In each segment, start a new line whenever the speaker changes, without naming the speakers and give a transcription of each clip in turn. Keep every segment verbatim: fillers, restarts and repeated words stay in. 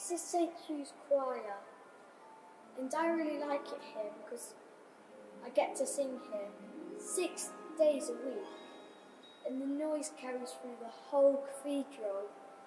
This is Saint Hugh's choir, and I really like it here because I get to sing here six days a week, and the noise carries through the whole cathedral.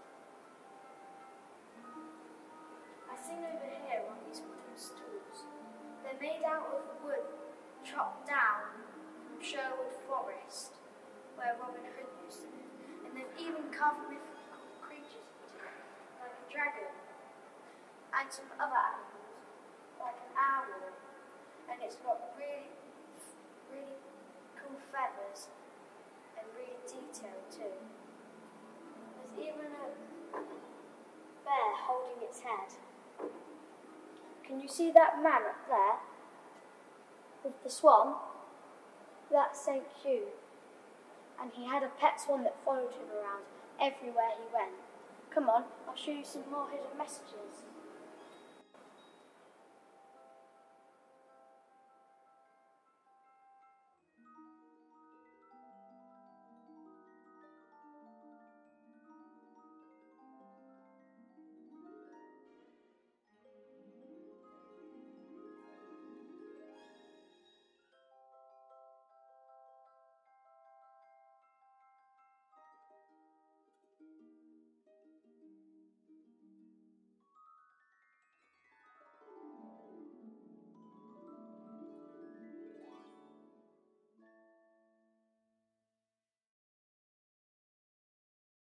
I sing over here on these wooden stools. They're made out of wood chopped down from Sherwood Forest, where Robin Hood used to live, and they've even carved mythical creatures into it, like a dragon, and some other animals, like an owl, and it's got really, really cool feathers, and really detailed too. There's even a bear holding its head. Can you see that man up there with the swan? That's Saint Hugh, and he had a pet swan that followed him around everywhere he went. Come on, I'll show you some more hidden messages.